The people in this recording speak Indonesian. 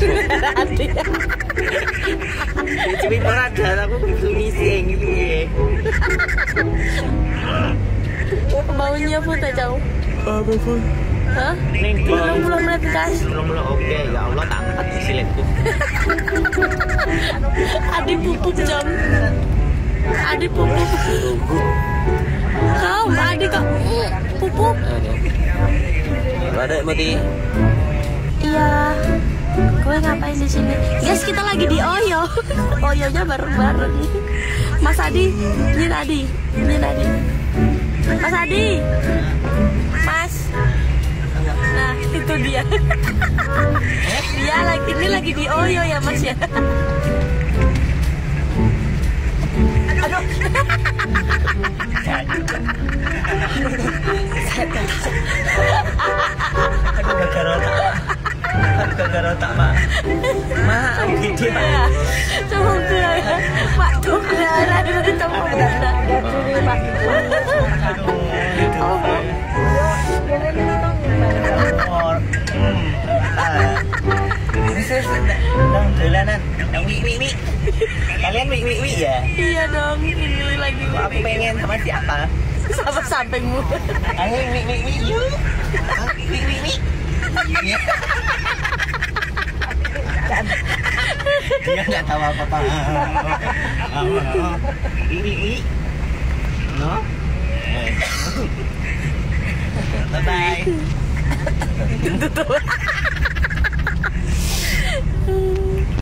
Cumi peradan aku mising gitu ya. Baunya pun tak jauh. Apa pun? Hah? Belum menit guys. Belum oke, ya Allah tak angkat siletku. Adik pupuk jam. Adik pupuk. Kau, adik kok pupuk. Ada mati. Iya. Gue ngapain di sini? Guys, kita lagi di Oyo. Oyonya bareng-bareng. Mas Adi, Nyin Adi, Nyin Adi. Mas Adi. Mas. Nah, itu dia. Dia lagi di Oyo ya, Mas ya. Aduh. Aduh gara-gara otak mak. Mak, gitu ya. Coba gue, Pak tuh darah dari coba darah. Dolanan, wi. Kalian wi ya? Iya dong, ini lagi. Aku pengen sama siapa? Sama sampingmu. Ayo wi yuk. Wi. Dia nggak tahu apa-apa. Wi. No? Bye-bye. Tutup.